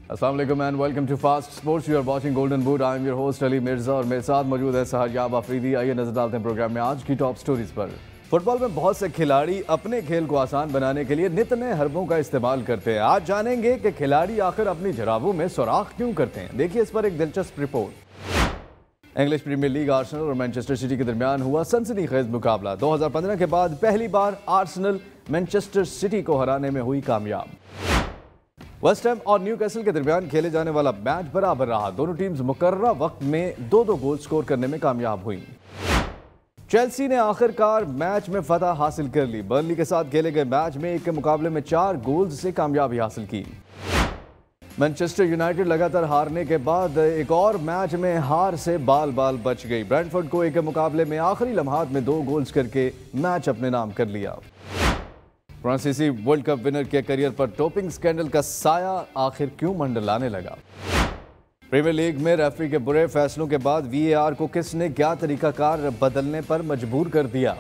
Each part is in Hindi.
अस्सलाम वालेकुम and welcome to Fast Sports. You are watching Golden Boot. I am your host Ali Mirza और मेरे साथ मौजूद है सहरयाब आफरीदी। आइए नजर डालते हैं प्रोग्राम में आज की टॉप स्टोरीज पर। फुटबॉल में बहुत से खिलाड़ी अपने खेल को आसान बनाने के लिए नित नए हरबों का इस्तेमाल करते हैं। आज जानेंगे कि खिलाड़ी आखिर अपनी जराबों में सुराख क्यों करते हैं। देखिए इस पर एक दिलचस्प report. English Premier League Arsenal और मैनचेस्टर सिटी के दरमियान हुआ सनसनीखेज मुकाबला। 2015 के बाद पहली बार आर्सेनल मैनचेस्टर सिटी को हराने में हुई कामयाब। वेस्ट हैम और न्यूकैसल के दरमियान खेले जाने वाला मैच बराबर रहा। दोनों टीम्स मुकर्ररा वक्त में दो गोल स्कोर करने में कामयाब हुई। चेल्सी ने आखिरकार मैच में फतह हासिल कर ली। बर्नली के साथ खेले गए मैच में एक के मुकाबले में 4 गोल्स से कामयाबी हासिल की। मैनचेस्टर यूनाइटेड लगातार हारने के बाद एक और मैच में हार से बाल बाल बच गई। ब्रेंटफोर्ड को एक के मुकाबले में आखिरी लम्हात में 2 गोल्स करके मैच अपने नाम कर लिया। फ्रांसीसी वर्ल्ड कप विनर के करियर पर डोपिंग स्कैंडल का साया आखिर क्यों मंडलाने लगा। प्रीमियर लीग में रेफरी के बुरे फैसलों के बाद वीएआर को किसने क्या तरीकाकार बदलने पर मजबूर कर दिया।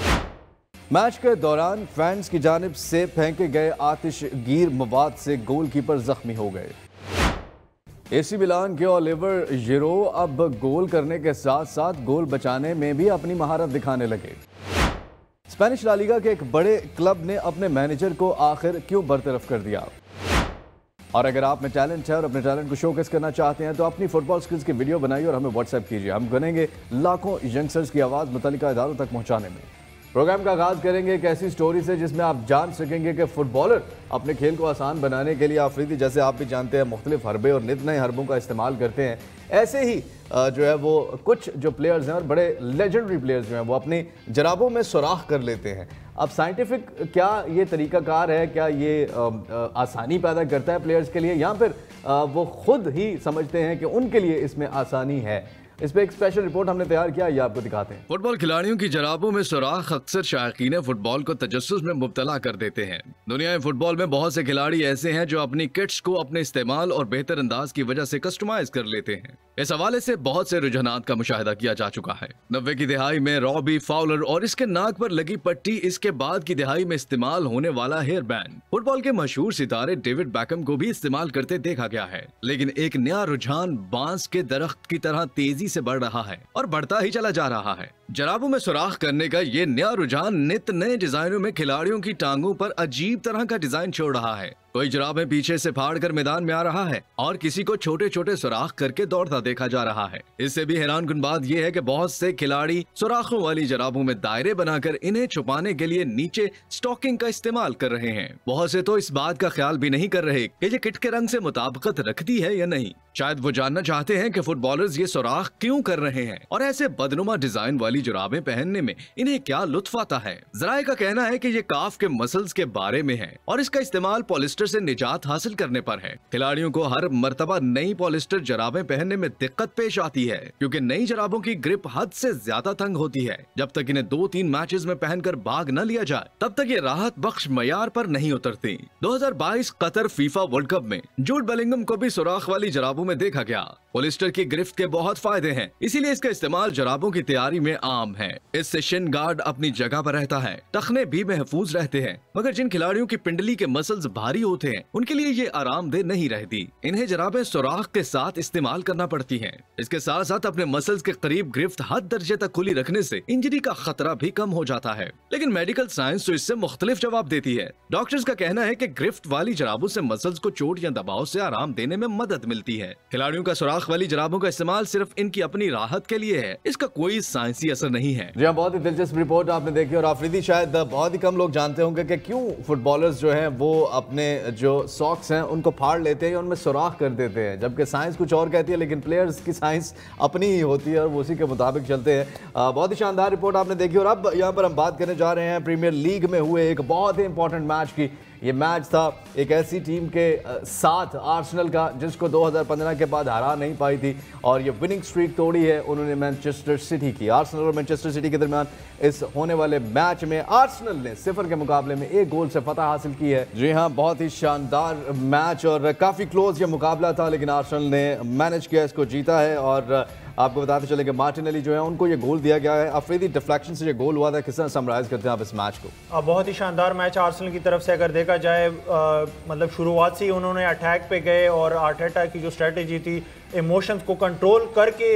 मैच के दौरान फैंस की जानिब से फेंके गए आतिशगीर मवाद से गोलकीपर जख्मी हो गए। एसी मिलान के ओलिवर जिरो अब गोल करने के साथ साथ गोल बचाने में भी अपनी महारत दिखाने लगे। स्पेनिश ला लीगा के एक बड़े क्लब ने अपने मैनेजर को आखिर क्यों बरतरफ कर दिया। और अगर आप में टैलेंट है और अपने टैलेंट को शोकेस करना चाहते हैं तो अपनी फुटबॉल स्किल्स की वीडियो बनाइए और हमें व्हाट्सएप कीजिए। हम बनेंगे लाखों यंगस्टर्स की आवाज़ मुतल्लिका इदारों तक पहुंचाने में। प्रोग्राम का आगाज करेंगे एक ऐसी स्टोरी से जिसमें आप जान सकेंगे कि फुटबॉलर अपने खेल को आसान बनाने के लिए आफरीदी जैसे आप भी जानते हैं मुख्तलिफ हरबे और नित नए हरबों का इस्तेमाल करते हैं। ऐसे ही जो है वो कुछ जो प्लेयर्स हैं और बड़े लेजेंडरी प्लेयर्स जो हैं वो अपनी जराबों में सुराख कर लेते हैं। अब साइंटिफिक क्या ये तरीकाकार है, क्या ये आसानी पैदा करता है प्लेयर्स के लिए, या फिर वो खुद ही समझते हैं कि उनके लिए इसमें आसानी है। इस पे एक स्पेशल रिपोर्ट हमने तैयार किया, ये आपको दिखाते हैं। फुटबॉल खिलाड़ियों की जराबों में सुराख अक्सर शायकीन फुटबॉल को तजस्सुस में मुब्तला कर देते हैं। दुनिया में फुटबॉल में बहुत से खिलाड़ी ऐसे हैं जो अपनी किट्स को अपने इस्तेमाल और बेहतर अंदाज की वजह से कस्टमाइज कर लेते हैं। इस हवाले से बहुत से रुझानात का मुशाहिदा किया जा चुका है। 90 की दिहाई में रॉबी फाउलर और इसके नाक पर लगी पट्टी, इसके बाद की दिहाई में इस्तेमाल होने वाला हेयर बैंड फुटबॉल के मशहूर सितारे डेविड बैकम को भी इस्तेमाल करते देखा गया है। लेकिन एक नया रुझान बांस के दरख्त की तरह तेजी से बढ़ रहा है और बढ़ता ही चला जा रहा है। जराबों में सुराख करने का ये नया रुझान नित नए डिजाइनों में खिलाड़ियों की टांगों पर अजीब तरह का डिजाइन छोड़ रहा है। कोई जुराबें पीछे से फाड़ कर मैदान में आ रहा है और किसी को छोटे छोटे सुराख करके दौड़ता देखा जा रहा है। इससे भी हैरानकुन बात यह है कि बहुत से खिलाड़ी सुराखों वाली जराबों में दायरे बनाकर इन्हें छुपाने के लिए नीचे स्टॉकिंग का इस्तेमाल कर रहे हैं। बहुत से तो इस बात का ख्याल भी नहीं कर रहे कि ये किट के रंग से मुताबिकत रखती है या नहीं। शायद वो जानना चाहते हैं कि फुटबॉलर्स ये सुराख क्यों कर रहे हैं और ऐसे बदनुमा डिजाइन वाली जुराबें पहनने में इन्हें क्या लुत्फ आता है। जराए का कहना है कि ये काफ के मसल्स के बारे में है और इसका इस्तेमाल पॉलिस्टर से निजात हासिल करने पर है। खिलाड़ियों को हर मर्तबा नई पॉलिस्टर जराबें पहनने में दिक्कत पेश आती है क्योंकि नई जराबों की ग्रिप हद से ज्यादा तंग होती है। जब तक इन्हें 2-3 मैचेस में पहनकर भाग न लिया जाए तब तक ये राहत बख्श मयार पर नहीं उतरती। 2022 कतर फीफा वर्ल्ड कप में जूड बेलिंगम को भी सुराख वाली जराबों में देखा गया। पॉलिस्टर की गिरफ्त के बहुत फायदे हैं, इसीलिए इसका इस्तेमाल जराबों की तैयारी में आम है। इससे शिन गार्ड अपनी जगह पर रहता है, टखने भी महफूज रहते हैं। मगर जिन खिलाड़ियों की पिंडली के मसल्स भारी होते हैं उनके लिए ये आरामदेह नहीं रहती। इन्हें जराबें सुराख के साथ इस्तेमाल करना पड़ती हैं। इसके साथ साथ अपने मसल्स के करीब गिरफ्त हद दर्जे तक खुली रखने से इंजरी का खतरा भी कम हो जाता है। लेकिन मेडिकल साइंस तो इससे मुख्तलिफ जवाब देती है। डॉक्टर्स का कहना है कि गिरफ्त वाली जराबों से मसल्स को चोट या दबाव से आराम देने में मदद मिलती है। खिलाड़ियों का सुराख वाली जराबों का इस्तेमाल सिर्फ इनकी अपनी राहत के लिए है, इसका कोई साइंसी असर नहीं है। जी हाँ, बहुत ही दिलचस्प रिपोर्ट आपने देखी और आफरीदी शायद बहुत ही कम लोग जानते होंगे कि क्यों फुटबॉलर्स जो हैं वो अपने जो सॉक्स हैं उनको फाड़ लेते हैं, उनमें सुराख कर देते हैं। जबकि साइंस कुछ और कहती है लेकिन प्लेयर्स की साइंस अपनी ही होती है और वो उसी के मुताबिक चलते हैं। बहुत ही शानदार रिपोर्ट आपने देखी और अब यहाँ पर हम बात करने जा रहे हैं प्रीमियर लीग में हुए एक बहुत ही इंपॉर्टेंट मैच की। ये मैच था एक ऐसी टीम के साथ आर्सेनल का जिसको 2015 के बाद हरा नहीं पाई थी और ये विनिंग स्ट्रीक तोड़ी है उन्होंने मैनचेस्टर सिटी की। आर्सेनल और मैनचेस्टर सिटी के दरमियान इस होने वाले मैच में आर्सेनल ने 0 के मुकाबले में 1 गोल से फतह हासिल की है। जी हाँ, बहुत ही शानदार मैच और काफ़ी क्लोज ये मुकाबला था लेकिन आर्सेनल ने मैनेज किया, इसको जीता है। और आपको बताते चले कि मार्टिनेली जो है उनको ये गोल दिया गया है। अफरीदी डिफ्लेक्शन से ये गोल हुआ था, किस तरह समराइज करते हैं आप इस मैच को? बहुत ही शानदार मैच आर्सेनल की तरफ से अगर देखा जाए, मतलब शुरुआत से ही उन्होंने अटैक पे गए और आर्टेटा की जो स्ट्रेटेजी थी इमोशंस को कंट्रोल करके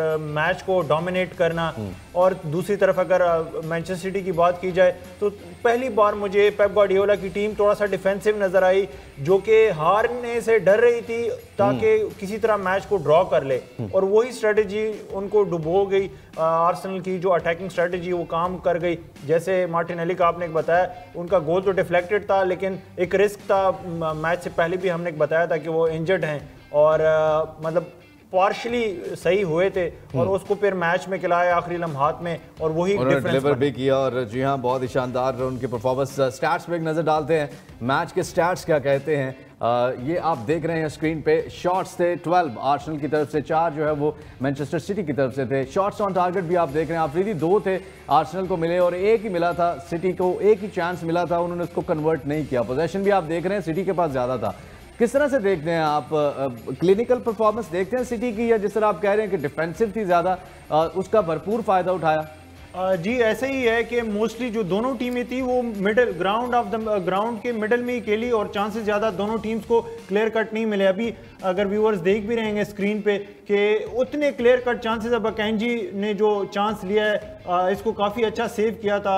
मैच को डोमिनेट करना। और दूसरी तरफ अगर मैनचेस्टर सिटी की बात की जाए तो पहली बार मुझे पेप गार्डियोला की टीम थोड़ा सा डिफेंसिव नजर आई, जो कि हारने से डर रही थी ताकि किसी तरह मैच को ड्रॉ कर ले, और वही स्ट्रेटेजी उनको डुबो गई। आर्सेनल की जो अटैकिंग स्ट्रेटेजी वो काम कर गई। जैसे मार्टिनेली का आपने बताया, उनका गोल तो डिफ्लेक्टेड था लेकिन एक रिस्क था। मैच से पहले भी हमने बताया था कि वो इंजर्ड हैं और मतलब पार्शली सही हुए थे और उसको फिर मैच में खिलाया आखिरी लम्हात में, और वही डिलीवर भी किया। और जी हाँ, बहुत ही शानदार उनकी परफॉर्मेंस। स्टैट्स पे एक नज़र डालते हैं, मैच के स्टैट्स क्या कहते हैं। ये आप देख रहे हैं स्क्रीन पे, शॉट्स थे 12 आर्सेनल की तरफ से, 4 जो है वो मैनचेस्टर सिटी की तरफ से थे। शॉट्स ऑन टारगेट भी आप देख रहे हैं, अफरीदी 2 थे आर्सेनल को मिले और 1 ही मिला था सिटी को, 1 ही चांस मिला था, उन्होंने उसको कन्वर्ट नहीं किया। पोजेशन भी आप देख रहे हैं सिटी के पास ज़्यादा था। किस तरह से देखते हैं आप क्लिनिकल परफॉर्मेंस देखते हैं सिटी की, या जिस तरह आप कह रहे हैं कि डिफेंसिव थी ज़्यादा, उसका भरपूर फ़ायदा उठाया? जी ऐसे ही है कि मोस्टली जो दोनों टीमें थी वो मिडल ग्राउंड के मिडल में ही खेली और चांसेस ज़्यादा दोनों टीम्स को क्लियर कट नहीं मिले। अभी अगर व्यूअर्स देख भी रहेंगे स्क्रीन पे कि उतने क्लियर कट चांसेस, अब अकेंजी ने जो चांस लिया है इसको काफ़ी अच्छा सेव किया था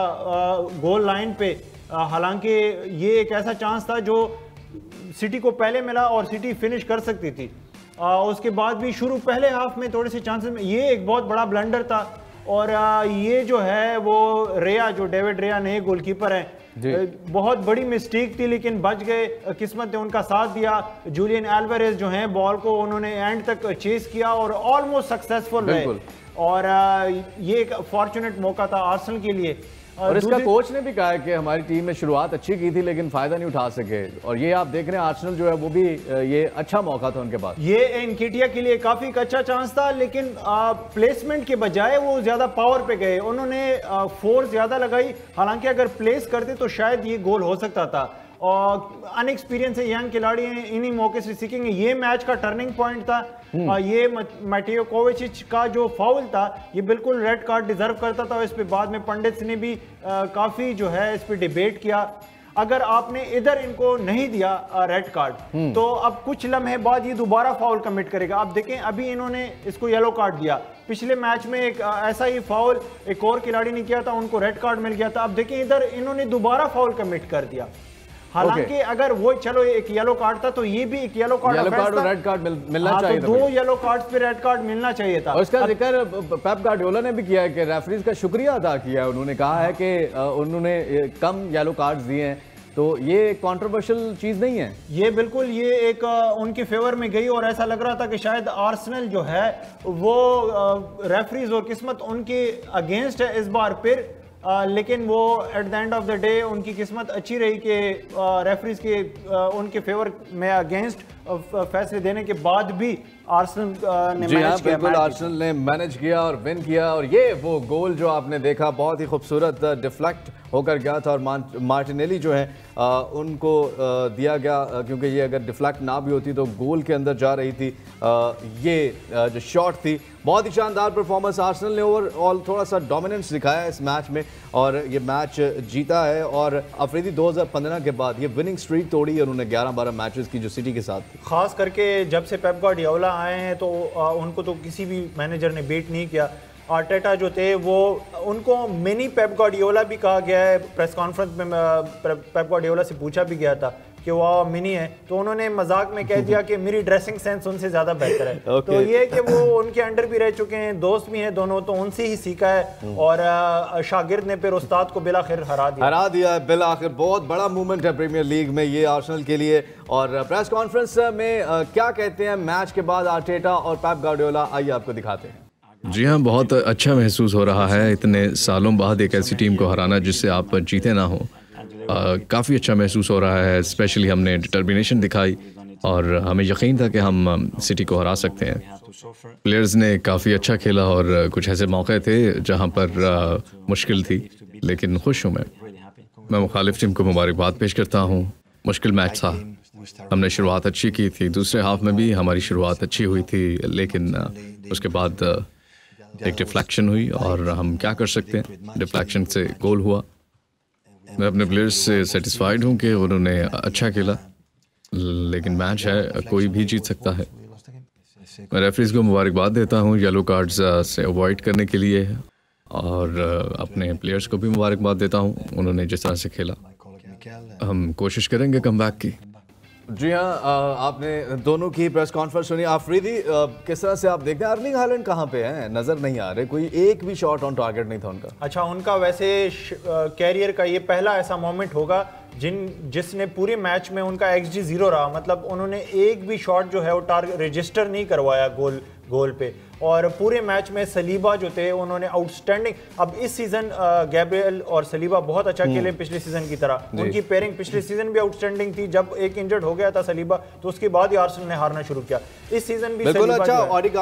गोल लाइन पे। हालांकि ये एक ऐसा चांस था जो सिटी को पहले मिला और सिटी फिनिश कर सकती थी। उसके बाद भी शुरू पहले हाफ में थोड़े से चांसेस में, ये एक बहुत बड़ा ब्लंडर था। और ये जो है वो रेया, जो डेविड रेया नए गोलकीपर हैं, बहुत बड़ी मिस्टेक थी लेकिन बच गए, किस्मत ने उनका साथ दिया। जूलियन एल्वारेज जो हैं बॉल को उन्होंने एंड तक चेस किया और ऑलमोस्ट सक्सेसफुल रहे, और ये एक फॉर्चुनेट मौका था आर्सेनल के लिए। और इसका कोच ने भी कहा है कि हमारी टीम में शुरुआत अच्छी की थी लेकिन फायदा नहीं उठा सके, और ये आप देख रहे हैं आर्सेनल जो है वो भी, ये अच्छा मौका था उनके पास। ये एनकेटिया के लिए काफी अच्छा चांस था लेकिन प्लेसमेंट के बजाय वो ज्यादा पावर पे गए, उन्होंने फोर्स ज्यादा लगाई। हालांकि अगर प्लेस करते तो शायद ये गोल हो सकता था। और अनएक्सपीरियंस है, यंग खिलाड़ी हैं, इन्हीं मौके से सीखेंगे। ये मैच का टर्निंग पॉइंट था। ये मैटेयो कोवाचिच का जो फाउल था ये बिल्कुल रेड कार्ड डिजर्व करता था। इस पे बाद में पंडित्स ने भी काफी जो है इस पे डिबेट किया। अगर आपने इधर इनको नहीं दिया रेड कार्ड तो अब कुछ लम्हे बाद ये दोबारा फाउल कमिट करेगा। आप देखें अभी इन्होंने इसको येलो कार्ड दिया, पिछले मैच में एक ऐसा ही फाउल एक और खिलाड़ी ने किया था, उनको रेड कार्ड मिल गया था। अब देखें इधर इन्होंने दोबारा फाउल कमिट कर दिया। हालांकि अगर वो चलो एक येलो कार्ड था तो ये भी एक येलो कार्ड और रेड कार्ड मिलना चाहिए था। 2 येलो कार्ड्स पे रेड कार्ड मिलना चाहिए था। और इसका जिक्र पेप गार्डियोला ने भी किया है कि रेफरीज का शुक्रिया अदा किया है। उन्होंने कहा है कि उन्होंने कम येलो कार्ड्स दिए हैं, तो ये कंट्रोवर्शियल चीज नहीं है। ये बिल्कुल ये एक उनके फेवर में गई और ऐसा लग रहा था कि शायद आर्सेनल जो है वो रेफरीज और किस्मत उनके अगेंस्ट है इस बार फिर। लेकिन वो at the end of the day उनकी किस्मत अच्छी रही कि रेफरीज के उनके फेवर में अगेंस्ट फैसले देने के बाद भी आर्सेनल ने मैनेज किया। बिल्कुल आर्सेनल ने मैनेज किया और विन किया। और ये वो गोल जो आपने देखा बहुत ही खूबसूरत डिफ्लेक्ट होकर गया था, और मार्टिनेली जो है उनको दिया गया, क्योंकि ये अगर डिफ्लेक्ट ना भी होती तो गोल के अंदर जा रही थी। ये जो शॉट थी, बहुत ही शानदार परफॉर्मेंस। आर्सेनल ने ओवरऑल थोड़ा सा डोमिनेंस दिखाया इस मैच में और ये मैच जीता है। और अफरीदी 2015 के बाद ये विनिंग स्ट्रीक तोड़ी और उन्होंने 11-12 मैचेस की जो सिटी के साथ थी। खास करके जब से पेप गार्डियोला आए हैं तो उनको तो किसी भी मैनेजर ने बीट नहीं किया। आर्टेटा जो थे वो, उनको मिनी पेप गार्डियोला भी कहा गया है। प्रेस कॉन्फ्रेंस में पेप गार्डियोला से पूछा भी गया था कि वो मिनी है, तो उन्होंने मजाक में कह दिया कि मेरी ड्रेसिंग सेंस उनसे ज़्यादा बेहतर है। तो ये कि वो उनके अंडर भी रह चुके हैं, दोस्त भी हैं दोनों, तो उनसे ही सीखा है। और शागिर्द ने फिर उस्ताद को बिलाखिर हरा दिया है बिलाखिर। बहुत बड़ा मूवमेंट है प्रीमियर लीग में ये आर्सेनल के लिए। और प्रेस कॉन्फ्रेंस में क्या कहते हैं मैच के बाद आर्टेटा और पेप गार्डियोला, आइए आपको दिखाते हैं। जी हाँ, बहुत अच्छा महसूस हो रहा है इतने सालों बाद एक ऐसी टीम को हराना जिससे आप जीते ना हो। काफ़ी अच्छा महसूस हो रहा है। स्पेशली हमने डिटर्मिनेशन दिखाई और हमें यकीन था कि हम सिटी को हरा सकते हैं। प्लेयर्स ने काफ़ी अच्छा खेला और कुछ ऐसे मौके थे जहां पर मुश्किल थी, लेकिन खुश हूँ मैं मुखालिफ टीम को मुबारकबाद पेश करता हूँ। मुश्किल मैच था, हमने शुरुआत अच्छी की थी, दूसरे हाफ में भी हमारी शुरुआत अच्छी हुई थी, लेकिन उसके बाद एक डिफ्लेक्शन हुई और हम क्या कर सकते हैं, डिफ्लेक्शन से गोल हुआ। मैं अपने प्लेयर्स से सेटिस्फाइड हूँ कि उन्होंने अच्छा खेला, लेकिन मैच है, कोई भी जीत सकता है। मैं रेफरीज को मुबारकबाद देता हूँ येलो कार्ड्स से अवॉइड करने के लिए, और अपने प्लेयर्स को भी मुबारकबाद देता हूँ, उन्होंने जिस तरह से खेला। हम कोशिश करेंगे कमबैक की। जी हाँ, आपने दोनों की प्रेस कॉन्फ्रेंस सुनी। आफरीदी, किस तरह से आप देखते हैं अर्लिंग हालैंड कहाँ पे हैं? नजर नहीं आ रहे, कोई एक भी शॉट ऑन टारगेट नहीं था उनका। अच्छा, उनका वैसे कैरियर का ये पहला ऐसा मोमेंट होगा जिसने पूरे मैच में उनका XG 0 रहा, मतलब उन्होंने एक भी शॉट जो है वो टारगेट रजिस्टर नहीं करवाया गोल पे। और पूरे मैच में सलीबा जो थे उन्होंने आउटस्टैंडिंग, अब इस सीजन गैब्रियल और सलीबा बहुत अच्छा खेले पिछले सीजन की तरह। उनकी पेयरिंग पिछले सीजन भी आउटस्टैंडिंग थी, जब एक इंजर्ड हो गया था सलीबा तो उसके बाद ही आर्सेनल ने हारना शुरू किया। इस सीजन भी बिल्कुल अच्छा।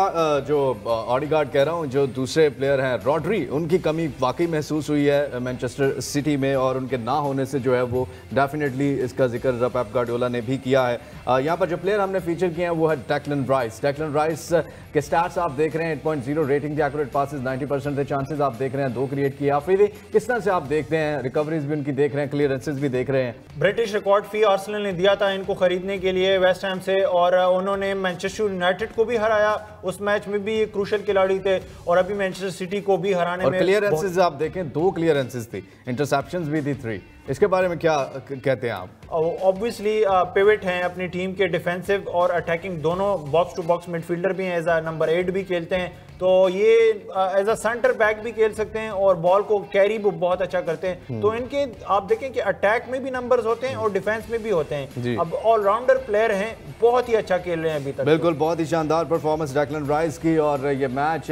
ऑडिगार्ड कह रहा हूँ, जो दूसरे प्लेयर हैं रॉड्री, उनकी कमी वाकई महसूस हुई है मैनचेस्टर सिटी में, और उनके ना होने से जो है वो डेफिनेटली इसका जिक्र पेप गार्डियोला ने भी किया है। यहाँ पर जो प्लेयर हमने फीचर किए हैं वो है डेक्लन राइस। डेक्लन राइस के स्टैट्स आप देख रहे हैं, 8.0 रेटिंग थी, एक्यूरेट पासेस 90% थे, चांसेस आप देख रहे हैं 2 क्रिएट किए। आफरीदी, किस तरह से आप देखते हैं, रिकवरीज भी उनकी देख रहे हैं, क्लियरेंसेस भी देख रहे हैं? ब्रिटिश रिकॉर्ड फी आर्सेनल ने दिया था इनको खरीदने के लिए वेस्ट हैम से, और उन्होंने मैनचेस्टर यूनाइटेड को भी हराया, उस मैच में भी ये क्रूशियल खिलाड़ी थे, और अभी मैनचेस्टर सिटी को भी हराने में। क्लियरेंसेस आप देखें, 2 क्लियरेंसेस थी, इंटरसेप्शंस भी थी 3। इसके बारे में क्या कहते हैं आप? ऑब्वियसली पिवट हैं अपनी टीम के, डिफेंसिव और अटैकिंग दोनों, बॉक्स टू बॉक्स मिडफील्डर भी हैं, एज अ नंबर 8 भी खेलते हैं, तो ये एज अ सेंटर बैक भी खेल सकते हैं और बॉल को कैरी भी बहुत अच्छा करते हैं। तो इनके आप देखें कि अटैक में भी नंबर्स होते हैं और डिफेंस में भी होते हैं। अब ऑलराउंडर प्लेयर हैं, बहुत ही अच्छा खेल रहे हैं अभी तक। बिल्कुल, बहुत ही शानदार परफॉर्मेंस डेक्लन राइस की, और ये मैच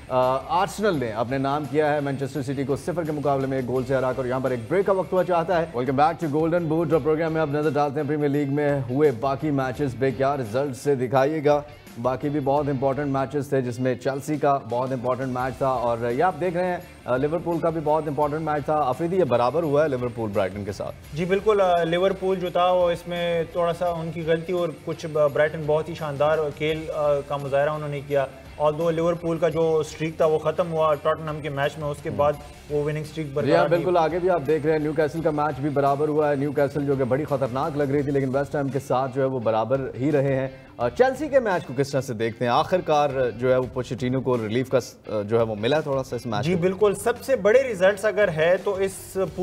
आर्सेनल ने अपने नाम किया है, मैनचेस्टर सिटी को 0 के मुकाबले में 1 गोल से हराकर। यहाँ पर एक ब्रेक का वक्त हुआ चाहता है। Welcome back to Golden Boot program में अब नजर डालते हैं प्रीमियर लीग में हुए बाकी मैचेस पे क्या रिजल्ट से दिखाइएगा। बाकी भी बहुत इंपॉर्टेंट मैचेस थे, जिसमें चेल्सी का बहुत इंपॉर्टेंट मैच था, और ये आप देख रहे हैं लिवरपूल का भी बहुत इंपॉर्टेंट मैच था। आफरीदी, ये बराबर हुआ है लिवरपूल ब्राइटन के साथ। जी बिल्कुल, लिवरपूल जो था वो इसमें थोड़ा सा उनकी गलती, और कुछ ब्राइटन बहुत ही शानदार खेल का मुजाहरा उन्होंने किया। और दो लिवरपूल का जो स्ट्रीक था वो खत्म हुआ टॉटनहम के मैच में, उसके बाद वो विनिंग स्ट्रीक बरकरार। बिल्कुल, आगे भी आप देख रहे हैं न्यूकैसल का मैच भी बराबर हुआ है। न्यूकैसल जो कि बड़ी खतरनाक लग रही थी, लेकिन वेस्ट हैम के साथ जो है वो बराबर ही रहे हैं। चेल्सी के मैच को किस तरह से देखते हैं? आखिरकार जो है वो पोचेटिनो को रिलीफ का जो है वो मिला थोड़ा सा इस मैच। जी बिल्कुल, सबसे बड़े रिजल्ट्स अगर है तो इस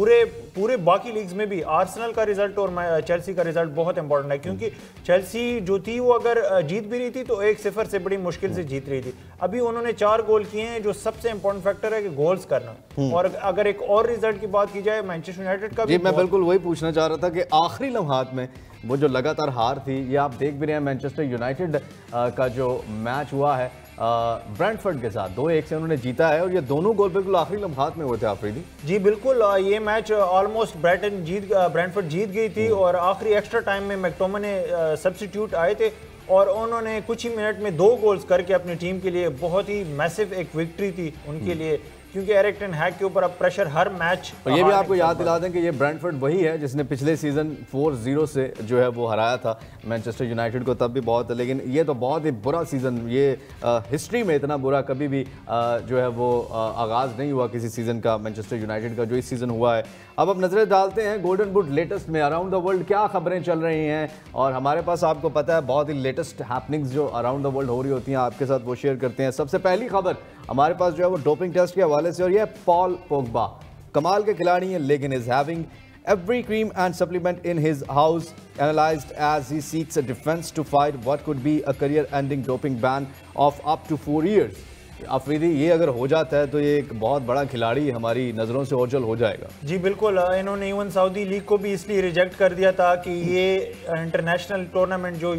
पूरे बाकी लीग्स में भी आर्सेनल का रिजल्ट और चेल्सी का रिजल्ट बहुत इंपॉर्टेंट है, क्योंकि चेल्सी जो थी वो अगर जीत भी रही थी तो 1-0 से बड़ी मुश्किल से जीत रही थी। अभी उन्होंने 4 गोल किए हैं, जो सबसे इंपॉर्टेंट फैक्टर है कि गोल्स करना। और अगर एक और रिजल्ट की बात की जाए मैनचेस्टर यूनाइटेड का भी, मैं बिल्कुल वही पूछना चाह रहा था कि आखिरी लम्हात में वो जो लगातार हार थी, ये आप देख भी रहे हैं। मैनचेस्टर यूनाइटेड का जो मैच हुआ है ब्रेंटफोर्ड के साथ 2-1 से उन्होंने जीता है, और ये दोनों गोल बिल्कुल आखिरी लम्हात में हुए थे। आफरीदी जी बिल्कुल, ये मैच ऑलमोस्ट ब्रेंटफोर्ड जीत गई थी, और आखिरी एक्स्ट्रा टाइम में मैकटोमने सब्स्टिट्यूट आए थे और उन्होंने कुछ ही मिनट में 2 गोल्स करके अपनी टीम के लिए बहुत ही मैसिव एक विक्ट्री थी उनके लिए, क्योंकि एरिक टेन हैग के ऊपर अब प्रेशर हर मैच। और ये भी आपको याद दिला दें कि ये ब्रेंटफोर्ड वही है जिसने पिछले सीजन 4-0 से जो है वो हराया था मैनचेस्टर यूनाइटेड को, तब भी बहुत, लेकिन ये तो बहुत ही बुरा सीजन, ये हिस्ट्री में इतना बुरा कभी भी जो है वो आगाज़ नहीं हुआ किसी सीजन का मैनचेस्टर यूनाइटेड का, जो इस सीज़न हुआ है। अब नजरें डालते हैं गोल्डन बूट लेटेस्ट में अराउंड द वर्ल्ड क्या खबरें चल रही हैं, और हमारे पास आपको पता है बहुत ही लेटेस्ट हैपनिंग्स जो अराउंड द वर्ल्ड हो रही होती हैं, आपके साथ वो शेयर करते हैं। सबसे पहली खबर हमारे पास जो है वो डोपिंग टेस्ट के हवाले से, और ये पॉल पोग्बा कमाल के खिलाड़ी हैं, लेकिन is having every cream and supplement in his house analyzed as he seeks a defense to fight what could be a career-ending doping ban of up to 4 years. Afridi, ये अगर हो जाता है तो ये एक बहुत बड़ा खिलाड़ी हमारी नज़रों से ओझल हो जाएगा। जी बिल्कुल, इन्होंने इवन सऊदी लीग को भी इसलिए रिजेक्ट कर दिया था कि ये इंटरनेशनल टूर्नामेंट जो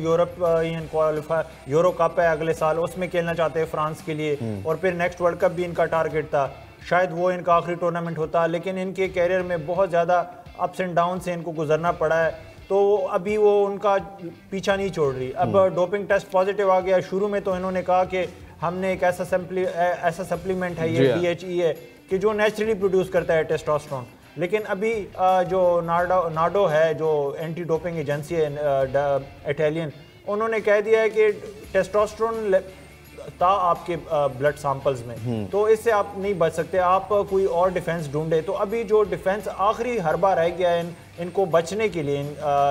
यूरो कप है अगले साल, उसमें खेलना चाहते हैं फ्रांस के लिए, और फिर नेक्स्ट वर्ल्ड कप भी इनका टारगेट था, शायद वो इनका आखिरी टूर्नामेंट होता, लेकिन इनके कैरियर में बहुत ज़्यादा अप्स एंड डाउन से इनको गुजरना पड़ा है, तो अभी वो उनका पीछा नहीं छोड़ रही। अब डोपिंग टेस्ट पॉजिटिव आ गया। शुरू में तो इन्होंने कहा कि हमने एक ऐसा सप्लीमेंट है, ये DHE है, कि जो नेचुरली प्रोड्यूस करता है टेस्टोस्टेरोन, लेकिन अभी जो नाडो है, जो एंटी डोपिंग एजेंसी है इटालियन, उन्होंने कह दिया है कि टेस्टोस्टेरोन था आपके ब्लड सैंपल्स में, तो इससे आप नहीं बच सकते, आप कोई और डिफेंस ढूंढे। तो अभी जो डिफेंस आखिरी हरबा रह गया है इनको बचने के लिए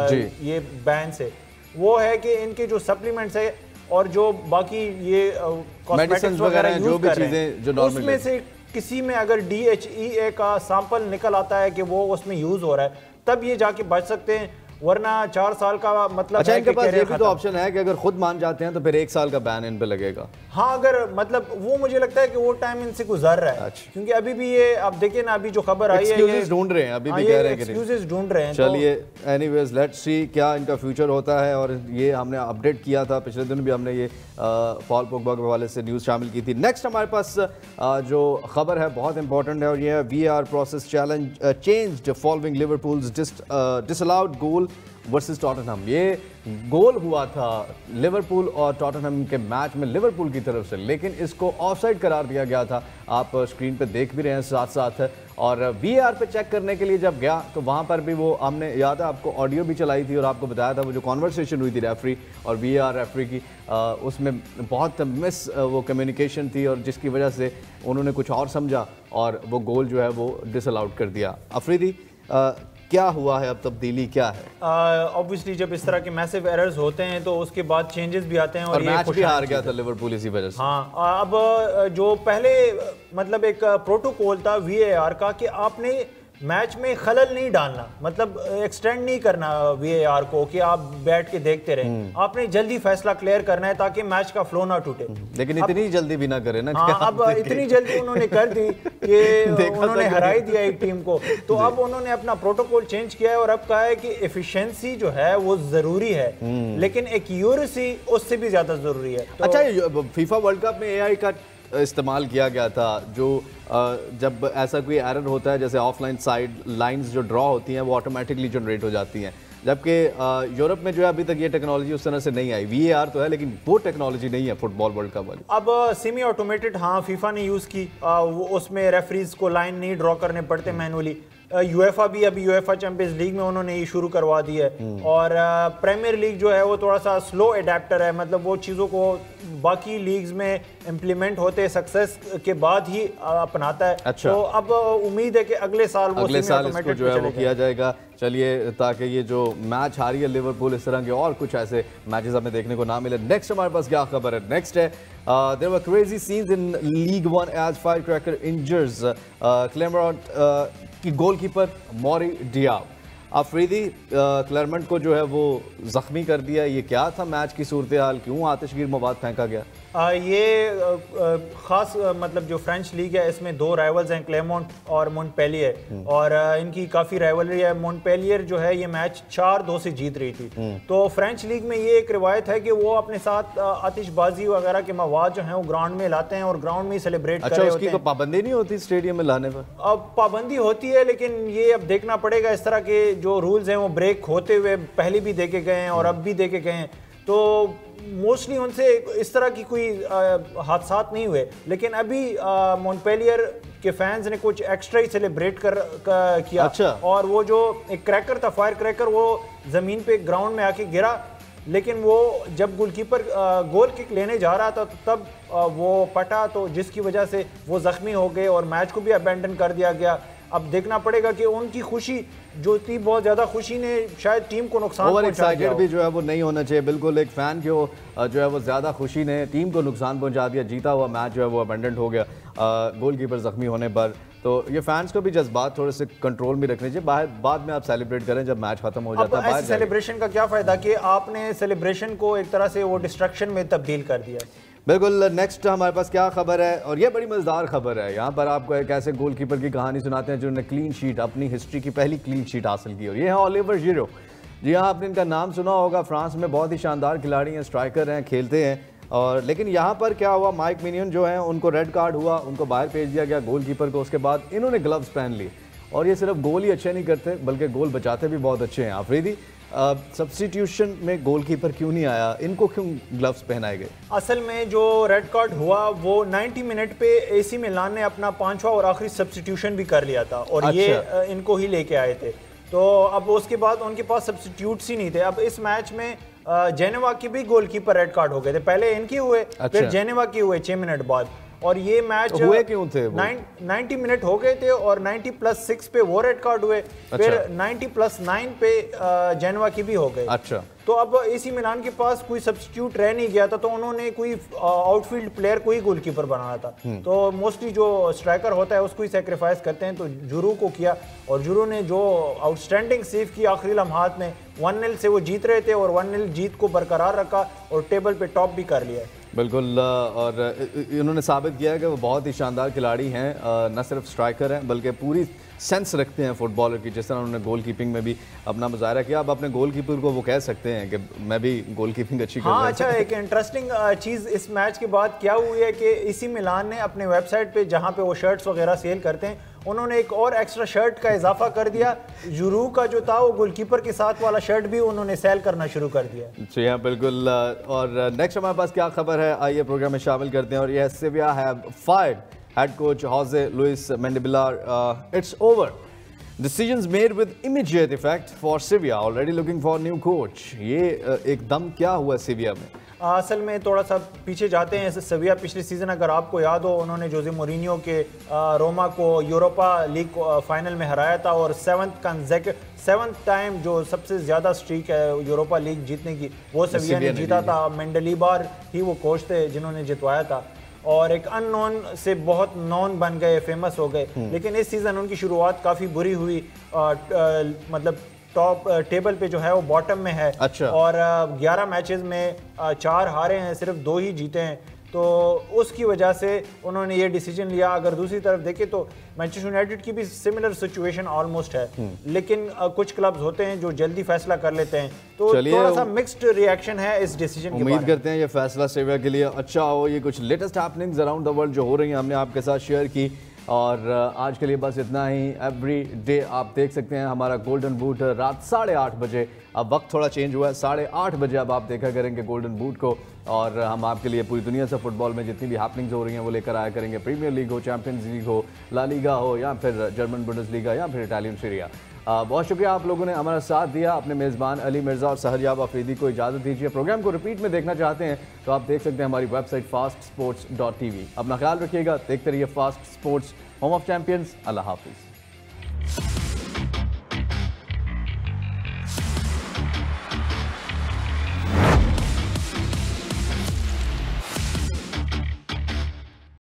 ये बैन से, वो है कि इनके जो सप्लीमेंट्स है और जो बाकी ये कॉस्मेटिक्स वगैरह जो भी चीजें जो नॉर्मल, उसमें से किसी में अगर DHEA का सैंपल निकल आता है कि वो उसमें यूज हो रहा है, तब ये जाके बच सकते हैं, वरना 4 साल का मतलब अच्छा, इनके पास ये भी तो ऑप्शन है कि अगर खुद मान जाते हैं तो फिर 1 साल का बैन इन पे लगेगा। हाँ, अगर मतलब वो मुझे लगता है कि वो टाइम इनसे गुजर रहा है। अच्छा। क्योंकि अभी भी ये आप देखिए ना, अभी जो खबर आई है एक्सक्यूजेस ढूंढ रहे हैं, अभी भी कह रहे हैं कि एक्सक्यूजेस ढूंढ रहे हैं। चलिए एनीवेज लेट्स सी क्या इनका फ्यूचर होता है। और ये हमने अपडेट किया था, पिछले दिन भी हमने ये पॉल पोग्बा के हवाले से न्यूज़ शामिल की थी। नेक्स्ट हमारे पास जो खबर है बहुत इंपॉर्टेंट है और ये है VAR process changed following Liverpool's disallowed goal versus Tottenham. ये गोल हुआ था लिवरपूल और टॉटनहम के मैच में लिवरपूल की तरफ से, लेकिन इसको ऑफसाइड करार दिया गया था। आप स्क्रीन पे देख भी रहे हैं साथ साथ। और VAR पे चेक करने के लिए जब गया तो वहाँ पर भी वो हमने याद है आपको ऑडियो भी चलाई थी और आपको बताया था वो जो कॉन्वर्सेशन हुई थी रेफरी और VAR रेफरी की, उसमें बहुत मिस वो कम्युनिकेशन थी और जिसकी वजह से उन्होंने कुछ और समझा और वो गोल जो है वो डिसअलाउड कर दिया। अफरीदी क्या हुआ है, अब तब्दीली क्या है? ऑब्वियसली जब इस तरह के मैसिव एरर्स होते हैं तो उसके बाद चेंजेस भी आते हैं और मैच भी हार गया था लिवरपूल इसी वजह से। हाँ, अब जो पहले मतलब एक प्रोटोकॉल था VAR का कि आपने मैच में खलल नहीं डालना, मतलब एक्सटेंड नहीं करना VAR को कि आप बैठ के देखते रहे, आपने जल्दी फैसला क्लियर करना है ताकि मैच का फ्लो ना टूटे। लेकिन इतनी जल्दी भी ना करे ना। हाँ, अब इतनी जल्दी उन्होंने कर दी कि उन्होंने हराई दिया एक टीम को, तो अब उन्होंने अपना प्रोटोकॉल चेंज किया है और अब कहा है कि एफिशिएंसी जो है वो जरूरी है, लेकिन एक्यूरेसी उससे भी ज्यादा जरूरी है। तो अच्छा, फीफा वर्ल्ड कप में AI का इस्तेमाल किया गया था, जो जब ऐसा कोई एरर होता है जैसे ऑफलाइन साइड लाइंस जो ड्रॉ होती हैं वो ऑटोमेटिकली जनरेट हो जाती हैं, जबकि यूरोप में जो है अभी तक ये टेक्नोलॉजी उस तरह से नहीं आई। VAR तो है लेकिन वो टेक्नोलॉजी नहीं है फुटबॉल वर्ल्ड कप वाली। अब सेमी ऑटोमेटेड हाँ फीफा ने यूज़ की, वो उसमें रेफरीज को लाइन नहीं ड्रॉ करने पड़ते मैनुअली। यूएफा भी अभी यूएफा चैंपियंस लीग में उन्होंने ये शुरू करवा दी है और प्रीमियर लीग जो है वो थोड़ा सा स्लो एडेप्टर है, मतलब वो चीज़ों को बाकी लीग्स में इम्प्लीमेंट होते सक्सेस के बाद ही अपनाता है। अच्छा। तो अब उम्मीद है कि अगले साल इसको जो है वो किया जाएगा। चलिए, ताकि ये जो मैच हारी है लिवरपूल, इस तरह के और कुछ ऐसे मैचेस हमें देखने को ना मिले। नेक्स्ट हमारे पास क्या खबर है? नेक्स्ट है there were crazy scenes in League 1 as firecracker injures Clermont की गोलकीपर मौरी डियाब। अफरीदी, क्लेरमंट को जो है वो जख्मी कर दिया, ये क्या था मैच की सूरत हाल, क्यों आतिशगीर मवाद फेंका गया? ये खास मतलब जो फ्रेंच लीग है इसमें 2 राइवल्स हैं, क्लेमोंट और मोंटपेलियर, और इनकी काफ़ी राइवलरी है। मोंटपेलियर जो है ये मैच 4-2 से जीत रही थी। तो फ्रेंच लीग में ये एक रिवायत है कि वो अपने साथ आतिशबाजी वगैरह के मवाद जो हैं वो ग्राउंड में लाते हैं और ग्राउंड में ही सेलिब्रेट कर रहे होते हैं। पाबंदी नहीं होती स्टेडियम में लाने पर? अब पाबंदी होती है, लेकिन ये अब देखना पड़ेगा। इस तरह के जो रूल्स हैं वो ब्रेक होते हुए पहले भी देखे गए हैं और अब भी देखे गए हैं, तो मोस्टली उनसे इस तरह की कोई हादसात नहीं हुए। लेकिन अभी मोंटपेलियर के फैंस ने कुछ एक्स्ट्रा ही सेलिब्रेट किया। अच्छा। और वो जो एक क्रैकर था, फायर क्रैकर, वो ज़मीन पे ग्राउंड में आके गिरा, लेकिन वो जब गोलकीपर गोल किक लेने जा रहा था तो तब वो पटा, तो जिसकी वजह से वो ज़ख्मी हो गए और मैच को भी अबैंडन कर दिया गया। अब देखना पड़ेगा कि उनकी खुशी जो थी, बहुत ज़्यादा खुशी ने शायद टीम को नुकसान पहुंचा दिया। भी जो है वो नहीं होना चाहिए बिल्कुल। एक फ़ैन को जो है वो ज़्यादा खुशी ने टीम को नुकसान पहुंचा दिया, जीता हुआ मैच जो है वो अबैंडन हो गया गोलकीपर ज़ख्मी होने पर। तो ये फैंस को भी जज्बात थोड़े से कंट्रोल में रखने चाहिए, बाद में आप सेलिब्रेट करें जब मैच खत्म हो जाता है। ऐसे सेलिब्रेशन का क्या फ़ायदा कि आपने सेलिब्रेशन को एक तरह से वो डिस्ट्रक्शन में तब्दील कर दिया। बिल्कुल। नेक्स्ट हमारे पास क्या खबर है, और ये बड़ी मज़ेदार खबर है। यहाँ पर आपको एक ऐसे गोलकीपर की कहानी सुनाते हैं जिन्होंने क्लीन शीट, अपनी हिस्ट्री की पहली क्लीन शीट हासिल की, और ये है ओलिवर जीरो। जी हाँ, आपने इनका नाम सुना होगा। फ्रांस में बहुत ही शानदार खिलाड़ी हैं, स्ट्राइकर हैं, खेलते हैं। और लेकिन यहाँ पर क्या हुआ, माइक मिनियन जो हैं उनको रेड कार्ड हुआ, उनको बाहर भेज दिया गया गोलकीपर को। उसके बाद इन्होंने ग्लव्स पहन लिए, और ये सिर्फ गोल ही अच्छे नहीं करते बल्कि गोल बचाते भी बहुत अच्छे हैं। आफरीदी, सब्स्टिट्यूशन में गोलकीपर क्यों नहीं आया, इनको क्यों ग्लव्स पहनाए गए? असल में जो रेड कार्ड हुआ वो 90 मिनट पे एसी मिलान ने अपना 5वां और आखिरी सब्स्टिट्यूशन भी कर लिया था, और ये इनको ही लेके आए थे। तो अब उसके बाद उनके पास सब्स्टिट्यूट्स ही नहीं थे। अब इस मैच में जेनेवा की भी गोलकीपर रेड कार्ड हो गए थे, पहले इनकी हुए, फिर जेनेवा की हुए 6 मिनट बाद। और ये मैच हुए क्यों थे? 90 मिनट हो गए थे और 90+6 पे वो रेड कार्ड हुए, फिर 90+9 पे जेनेवा की भी हो गए। अच्छा, तो अब एसी मिलान के पास कोई सब्स्टिट्यूट रह नहीं गया था, तो उन्होंने कोई आउटफील्ड प्लेयर को ही गोलकीपर बनाया था। तो मोस्टली जो स्ट्राइकर होता है उसको ही सेक्रीफाइस करते हैं, तो जुरू को किया और जुरू ने जो आउटस्टैंडिंग सेव की आखिरी लम्हात में, 1-0 से वो जीत रहे थे और 1-0 जीत को बरकरार रखा और टेबल पे टॉप भी कर लिया। बिल्कुल, और इन्होंने साबित किया है कि वो बहुत ही शानदार खिलाड़ी हैं, न सिर्फ स्ट्राइकर हैं बल्कि पूरी सेंस रखते हैं फुटबॉलर की। जिस तरह उन्होंने गोल कीपिंग में भी अपना मुजाहरा किया, अब अपने गोल कीपर को वो कह सकते हैं कि मैं भी गोल कीपिंग अच्छी कर रहा हूं। अच्छा, एक इंटरेस्टिंग चीज़ इस मैच के बाद क्या हुई है कि इसी मिलान ने अपने वेबसाइट पे जहां पे वो शर्ट्स वगैरह सेल करते हैं, उन्होंने एक और एक्स्ट्रा शर्ट का इजाफा कर दिया। जुरू का जो था वो गोलकीपर के साथ वाला शर्ट भी उन्होंने सेल करना शुरू कर दिया। जी हाँ, बिल्कुल। और नेक्स्ट हमारे पास क्या खबर है, आइए प्रोग्राम में शामिल करते हैं। और यह Sevilla have fired head coach Jose Luis Mendilibar, it's over, decisions made with immediate effect for Sevilla, already looking for new coach। ये एकदम क्या हुआ सेविया में? असल में थोड़ा सा पीछे जाते हैं। सेविया पिछले सीज़न अगर आपको याद हो, उन्होंने जोसे मोरिनियो के रोमा को यूरोपा लीग फाइनल में हराया था और 7th टाइम जो सबसे ज़्यादा स्ट्रीक है यूरोपा लीग जीतने की, वो सेविया ने जीता था। मेंडलीबार ही वो कोच थे जिन्होंने जितवाया था और एक अननोन से बहुत नॉन बन गए, फेमस हो गए। लेकिन इस सीज़न उनकी शुरुआत काफ़ी बुरी हुई, मतलब टॉप टेबल पे जो है वो बॉटम में है। अच्छा। और 11 मैचेस में 4 हारे हैं, सिर्फ 2 ही जीते हैं। तो उसकी वजह से उन्होंने ये डिसीजन लिया। अगर दूसरी तरफ देखें तो मैनचेस्टर यूनाइटेड की भी सिमिलर सिचुएशन ऑलमोस्ट है, लेकिन कुछ क्लब्स होते हैं जो जल्दी फैसला कर लेते हैं। तो थोड़ा सा मिक्स्ड रिएक्शन है इस डिसीजन के। उम्मीद करते हैं ये फैसला सेविया के लिए अच्छा हो। ये कुछ latest happenings around the world जो हो रही हैं हमने आपके साथ शेयर की। और आज के लिए बस इतना ही। एवरी डे आप देख सकते हैं हमारा गोल्डन बूट रात 8:30 बजे, अब वक्त थोड़ा चेंज हुआ है, 8:30 बजे अब आप देखा करेंगे गोल्डन बूट को। और हम आपके लिए पूरी दुनिया से फुटबॉल में जितनी भी हैपनिंग्स हो रही हैं वो लेकर आया करेंगे। प्रीमियर लीग हो, चैंपियंस लीग हो, ला लीगा हो, या फिर जर्मन बुंडेसलीगा, या फिर इटालियन सीरिया। बहुत शुक्रिया आप लोगों ने हमारा साथ दिया। अपने मेज़बान अली मिर्ज़ा और सहरयाब अफरीदी को इजाज़त दीजिए। प्रोग्राम को रिपीट में देखना चाहते हैं तो आप देख सकते हैं हमारी वेबसाइट fastsports.tv। अपना ख्याल रखिएगा, देखते रहिए Fast Sports, home of champions. अल्लाह हाफिज़।